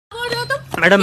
Madam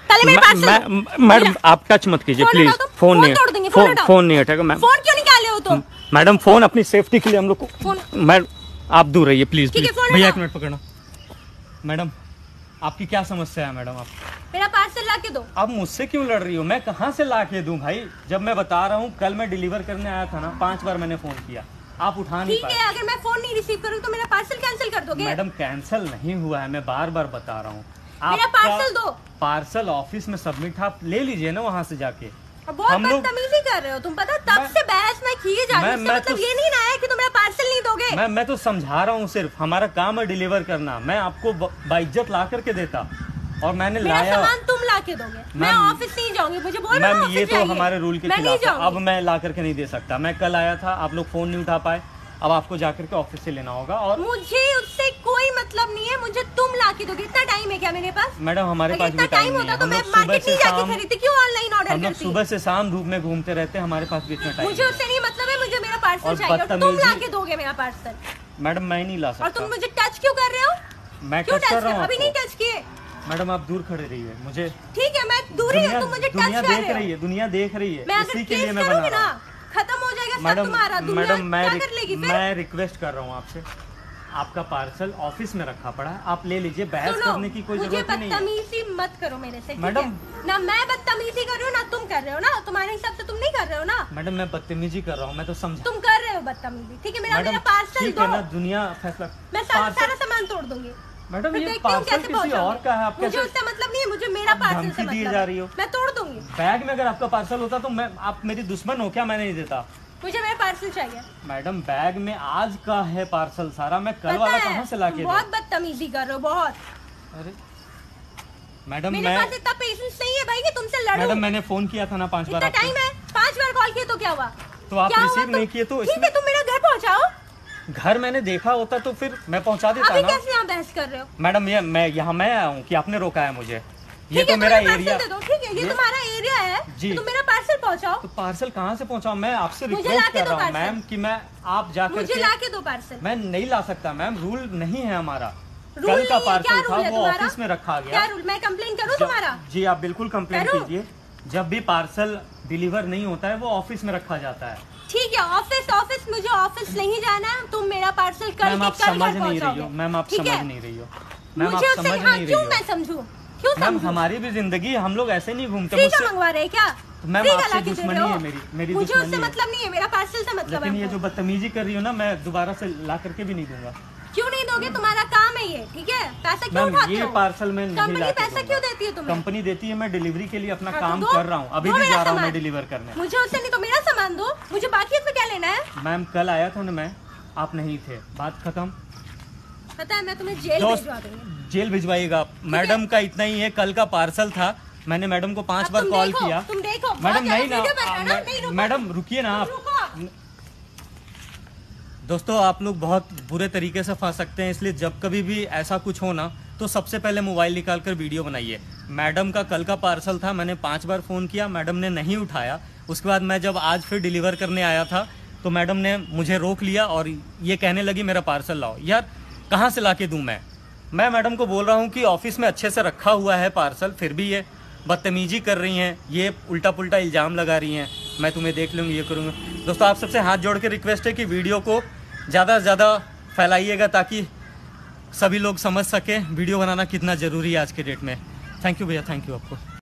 madam आप touch मत कीजिए प्लीज। फोन नहीं हटेगा मैम। फोन क्यों निकाले हो तुम? मैडम फोन अपनी सेफ्टी के लिए हम लोग को। मैडम आप दूर रहिए प्लीज। भैया 1 मिनट पकड़ना। मैडम आपकी क्या समस्या है मैडम? आप मेरा पार्सल ला के दो। अब मुझसे क्यों लड़ रही हो? मैं कहाँ से ला के दूं भाई? जब मैं बता रहा हूँ कल मैं डिलीवर करने आया था ना, 5 बार मैंने फोन किया, आप उठा नहीं पाए। ठीक है, अगर मैं फोन नहीं रिसीव करूँ तो मेरा पार्सल कैंसिल कर दोगे? मैडम कैंसिल नहीं हुआ है, मैं बार बार बता रहा हूँ। मेरा पार्सल दो। पार्सल ऑफिस में सबमिट आप ले लीजिए ना वहाँ से जाके। बहुत बदतमीजी कर रहे हो तुम, पता तब से बहस में किए जा रही हो। मतलब ये नहीं ना है कि तुम मेरा पार्सल नहीं दोगे। मैं तो समझा रहा हूँ, सिर्फ हमारा काम है डिलीवर करना। मैं आपको बाइज्जत ला करके देता और मैंने लाया। सामान तुम ला के दोगे, मैं ऑफिस नहीं जाऊंगी। मुझे बोल रहे हो ये तो हमारे रूल के खिलाफ है। अब मैं ला करके नहीं दे सकता। मैं कल आया था, आप लोग फोन नहीं उठा पाए, अब आपको जाकर के ऑफिस से लेना होगा। और मुझे उससे कोई मतलब नहीं है, मुझे तुम ला के दोगे। इतना टाइम है क्या मेरे पास? मैडम हमारे पास भी टाइम होता तो मैं मार्केट नहीं जाके खरीदती, क्यों ऑनलाइन ऑर्डर करती? सुबह से शाम धूप में घूमते रहते हैं, हमारे पास भी इतना टाइम। मुझे उससे नहीं मतलब है, मुझे मेरा पार्सल चाहिए। तुम ला के दोगे मेरा पार्सल? मैडम मैं नहीं ला सकता। और तुम मुझे टच क्यों कर रहे हो? मैं टच कर रहा हूँ। अभी नहीं टच किए। मैडम आप दूर खड़े रहिए। मुझे ठीक है, मैं दूर ही हूँ, तुम मुझे टच कर रहे हो। दुनिया देख रही है, इसी के लिए मैं बना रहा हूँ। खत्म हो जाएगा सब तुम्हारा। मैडम मैं रिक्वेस्ट कर रहा हूँ आपसे, आपका पार्सल ऑफिस में रखा पड़ा है, आप ले लीजिए। बहस करने की कोई जरूरत नहीं है। बदतमीजी मत करो मेरे से मैडम। ना मैं बदतमीजी कर रही हूँ ना तुम कर रहे हो ना। तुम्हारे हिसाब से तुम नहीं कर रहे हो ना। मैडम मैं बदतमीजी कर रहा हूँ, मैं तो समझ। तुम कर रहे हो बदतमीजी, ठीक है? मेरा पार्सल दो। दुनिया फैसला। मैं सारा सामान तोड़ दूंगी। मैडम ये पार्सल किसी और का है, मुझे उससे मतलब नहीं है, मुझे मेरा पार्सल से मतलब जा रही हो। मैं तोड़ दूंगी। बैग में अगर आपका पार्सल होता तो आप मेरी दुश्मन हो क्या? मैं नहीं देता। मुझे मेरा पार्सल चाहिए। मैडम बैग में आज का है पार्सल सारा, मैं कल वाला कहाँ से लाके? बहुत बदतमीजी कर रहे हो, बहुत। अरे मैडम मेरे पास इतना पेशेंस नहीं है भाई कि तुमसे लड़ूं। मैडम मैंने फोन किया था ना 5 बार। टाइम है, 5 बार कॉल किए तो क्या हुआ? तो आप रिसीव नहीं किए तो ठीक है, तुम मेरा घर पहुँचाओ। घर मैंने देखा होता तो फिर मैं पहुंचा देता ना। अभी कैसे यहाँ बहस कर रहे हो? मैडम ये मैं यहाँ आया हूँ कि आपने रोका है मुझे। ये तो मेरा एरिया। ठीक है, ये तुम्हारा एरिया है जी। तो मेरा पार्सल पहुँचाओ। तो पार्सल कहाँ से पहुँचाऊँ? मैं आपसे रिक्वेस्ट कर रहा हूँ मैम कि मैं आप जाकर मुझे ला के दो पार्सल। मैं नहीं ला सकता मैम, रूल नहीं है हमारा। कल का पार्सल था वो ऑफिस में रखा गया। क्या रूल? मैं कंप्लेन करूँ तुम्हारा? जी आप बिल्कुल कंप्लेन कीजिए। जब भी पार्सल डिलीवर नहीं होता है वो ऑफिस में रखा जाता है। ठीक है, ऑफिस मुझे ऑफिस नहीं जाना है। तुम मेरा पार्सल कल मैम आप समझ नहीं रही हो। मैम आप समझ नहीं रही हो। मैम आप समझ नहीं रही हो। मैं समझूं? क्यों मैम हमारी भी जिंदगी, हम लोग ऐसे नहीं घूमते। मुझसे मंगवा रहे क्या? मैम आपसे दुश्मनी है मेरी मुझे उससे मतलब नहीं है, मेरा पार्सल से मतलब है। लेकिन ये जो बदतमीजी कर रही हो ना, मैं दोबारा से ला करके भी नहीं दूंगा। क्यों नहीं दोगे? तुम्हारा काम है ये, ठीक है? पैसा क्यों उठाते हो? ये पार्सल में कंपनी पैसा क्यों देती है तुम्हें? कंपनी देती है, मैं डिलीवरी के लिए अपना काम कर रहा हूँ। अभी भी जा रहा हूँ मैं डिलीवर करने। मुझे उससे नहीं तो मेरा सामान दो, मुझे बाकी इसमें क्या लेना है? मैम कल आया था ना मैं, आप नहीं थे, बात खत्म। पता है मैं तुम्हें जेल भिजवा दूंगी। जेल भिजवाइएगा आप। मैडम का इतना ही है, कल का पार्सल था, मैंने मैडम को 5 बार कॉल किया। तुम देखो मैडम नहीं ना, मैडम रुकिए ना आप। दोस्तों आप लोग बहुत बुरे तरीके से फंस सकते हैं, इसलिए जब कभी भी ऐसा कुछ हो ना तो सबसे पहले मोबाइल निकाल कर वीडियो बनाइए। मैडम का कल का पार्सल था, मैंने 5 बार फ़ोन किया, मैडम ने नहीं उठाया। उसके बाद मैं जब आज फिर डिलीवर करने आया था तो मैडम ने मुझे रोक लिया और ये कहने लगी मेरा पार्सल लाओ। यार कहाँ से ला के दूँ मैं मैडम को बोल रहा हूँ कि ऑफिस में अच्छे से रखा हुआ है पार्सल, फिर भी ये बदतमीजी कर रही हैं, ये उल्टा पुल्टा इल्ज़ाम लगा रही हैं। मैं तुम्हें देख लूँगी, ये करूँगा। दोस्तों आप सबसे हाथ जोड़ के रिक्वेस्ट है कि वीडियो को ज़्यादा से ज़्यादा फैलाइएगा ताकि सभी लोग समझ सकें वीडियो बनाना कितना ज़रूरी है आज के डेट में। थैंक यू भैया, थैंक यू आपको।